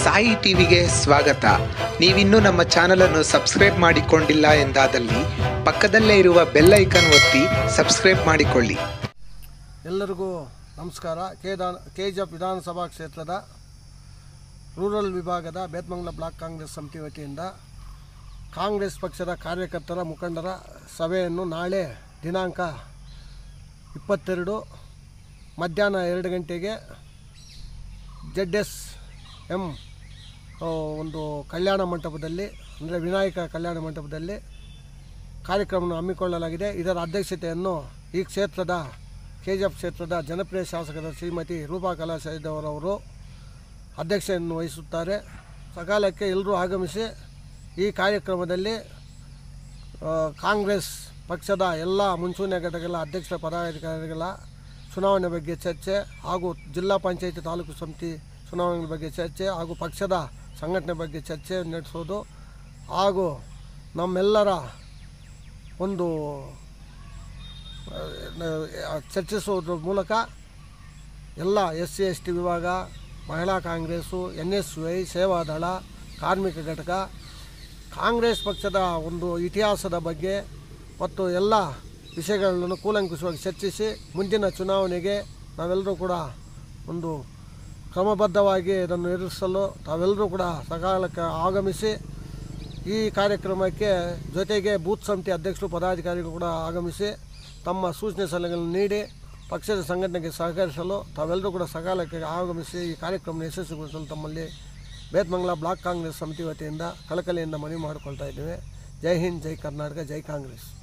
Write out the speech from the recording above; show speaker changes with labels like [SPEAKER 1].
[SPEAKER 1] ಸಾಯಿ ಟಿವಿಗೆ ಸ್ವಾಗತ. ನೀವಿನ್ನೂ ನಮ್ಮ ಚಾನಲನ್ನು ಸಬ್ಸ್ಕ್ರೈಬ್ ಮಾಡಿಕೊಂಡಿಲ್ಲ ಎಂದಾದಲ್ಲಿ ಪಕ್ಕದಲ್ಲೇ ಇರುವ ಬೆಲ್ ಐಕಾನ್ ಒತ್ತಿ ಸಬ್ಸ್ಕ್ರೈಬ್ ಮಾಡಿಕೊಳ್ಳಿ.
[SPEAKER 2] ಎಲ್ಲರಿಗೂ ನಮಸ್ಕಾರ. ಕೆಜಿಎಫ್ ವಿಧಾನಸಭಾ ಕ್ಷೇತ್ರದ ರೂರಲ್ ವಿಭಾಗದ ಬೇತಮಂಗಲ ಬ್ಲಾಕ್ ಕಾಂಗ್ರೆಸ್ ಸಮಿತಿ ವತಿಯಿಂದ ಕಾಂಗ್ರೆಸ್ ಪಕ್ಷದ ಕಾರ್ಯಕರ್ತರ ಮುಖಂಡರ ಸಭೆಯನ್ನು ನಾಳೆ ದಿನಾಂಕ 22 ಮಧ್ಯಾಹ್ನ 2 ಗಂಟೆಗೆ ZSM ಒಂದು ಕಲ್ಯಾಣ ಮಂಟಪದಲ್ಲಿ, ಅಂದರೆ ವಿನಾಯಕ ಕಲ್ಯಾಣ ಮಂಟಪದಲ್ಲಿ ಕಾರ್ಯಕ್ರಮವನ್ನು ಹಮ್ಮಿಕೊಳ್ಳಲಾಗಿದೆ. ಇದರ ಅಧ್ಯಕ್ಷತೆಯನ್ನು ಈ ಕ್ಷೇತ್ರದ ಕೆಜಿಎಫ್ ಕ್ಷೇತ್ರದ ಜನಪ್ರಿಯ ಶಾಸಕರ ಶ್ರೀಮತಿ ರೂಪಾ ಕಲಾಶೈದವರವರು ಅಧ್ಯಕ್ಷತೆಯನ್ನು ವಹಿಸುತ್ತಾರೆ. ಸಕಾಲಕ್ಕೆ ಎಲ್ಲರೂ ಆಗಮಿಸಿ ಈ ಕಾರ್ಯಕ್ರಮದಲ್ಲಿ ಕಾಂಗ್ರೆಸ್ ಪಕ್ಷದ ಎಲ್ಲ ಮುಂಚೂಣಿ ಘಟಕಗಳ ಅಧ್ಯಕ್ಷ ಪದಾಧಿಕಾರಿಗಳ ಚುನಾವಣೆ ಬಗ್ಗೆ ಚರ್ಚೆ, ಹಾಗೂ ಜಿಲ್ಲಾ ಪಂಚಾಯತಿ ತಾಲೂಕು ಸಮಿತಿ ಚುನಾವಣೆ ಬಗ್ಗೆ ಚರ್ಚೆ, ಹಾಗೂ ಪಕ್ಷದ ಸಂಘಟನೆ ಬಗ್ಗೆ ಚರ್ಚೆ ನಡೆಸೋದು, ಹಾಗೂ ನಮ್ಮೆಲ್ಲರ ಒಂದು ಚರ್ಚಿಸುವುದರ ಮೂಲಕ ಎಲ್ಲ SC ST ವಿಭಾಗ, ಮಹಿಳಾ ಕಾಂಗ್ರೆಸ್ಸು, NSY, ಸೇವಾದಳ, ಕಾರ್ಮಿಕ ಘಟಕ, ಕಾಂಗ್ರೆಸ್ ಪಕ್ಷದ ಒಂದು ಇತಿಹಾಸದ ಬಗ್ಗೆ ಮತ್ತು ಎಲ್ಲ ವಿಷಯಗಳನ್ನು ಕೂಲಂಕುಷವಾಗಿ ಚರ್ಚಿಸಿ ಮುಂದಿನ ಚುನಾವಣೆಗೆ ನಾವೆಲ್ಲರೂ ಕೂಡ ಒಂದು ಕ್ರಮಬದ್ಧವಾಗಿ ಇದನ್ನು ಎದುರಿಸಲು ತಾವೆಲ್ಲರೂ ಕೂಡ ಸಕಾಲಕ್ಕೆ ಆಗಮಿಸಿ ಈ ಕಾರ್ಯಕ್ರಮಕ್ಕೆ ಜೊತೆಗೆ ಬೂತ್ ಸಮಿತಿ ಅಧ್ಯಕ್ಷರು ಪದಾಧಿಕಾರಿಗಳು ಕೂಡ ಆಗಮಿಸಿ ತಮ್ಮ ಸೂಚನೆ ಸಲಹೆಗಳನ್ನು ನೀಡಿ ಪಕ್ಷದ ಸಂಘಟನೆಗೆ ಸಹಕರಿಸಲು ತಾವೆಲ್ಲರೂ ಕೂಡ ಸಕಾಲಕ್ಕೆ ಆಗಮಿಸಿ ಈ ಕಾರ್ಯಕ್ರಮ ಯಶಸ್ವಿಗೊಳಿಸಲು ತಮ್ಮಲ್ಲಿ ಬೇತಮಂಗಲ ಬ್ಲಾಕ್ ಕಾಂಗ್ರೆಸ್ ಸಮಿತಿ ವತಿಯಿಂದ ಕಳಕಳಿಯಿಂದ ಮನವಿ ಮಾಡಿಕೊಳ್ತಾ ಇದ್ದೇವೆ. ಜೈ ಹಿಂದ್, ಜೈ ಕರ್ನಾಟಕ, ಜೈ ಕಾಂಗ್ರೆಸ್.